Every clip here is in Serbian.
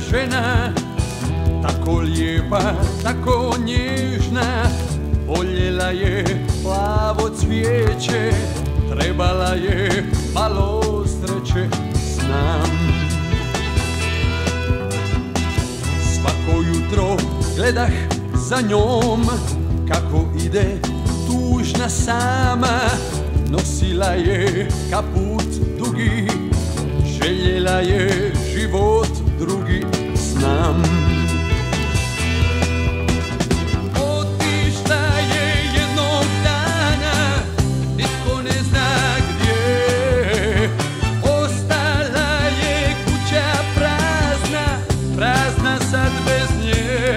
žena, tako lijepa, tako nježna. Voljela je plavo cvijeće, trebala je malo sreće, znam. Svako jutro gledah za njom, kako ide tužna sama. Nosila je kaput dugi, željela je život drugi, znam. Otišla je jednog dana, nitko ne zna gdje. Ostala je kuća prazna, prazna sad bez nje.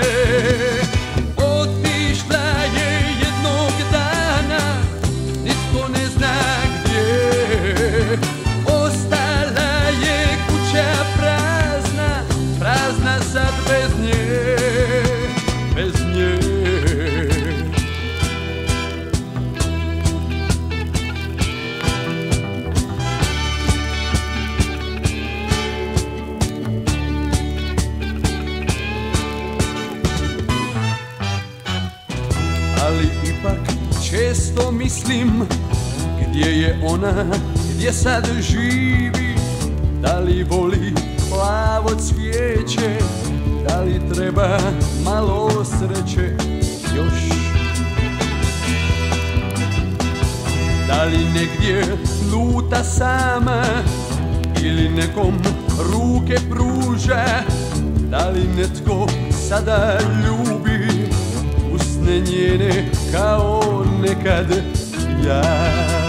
Otišla je jednog dana, nitko ne zna gdje. Ostala je kuća prazna, prazna sad bez nje, bez nje. Ali ipak često mislim, gdje je ona, gdje sad živi. Da li voli plavo cvijeće, da li treba malo sreće još. Da li negdje luta sama, ili nekom ruke pruža. Da li netko sada ljubi usne njene kao nekad ja.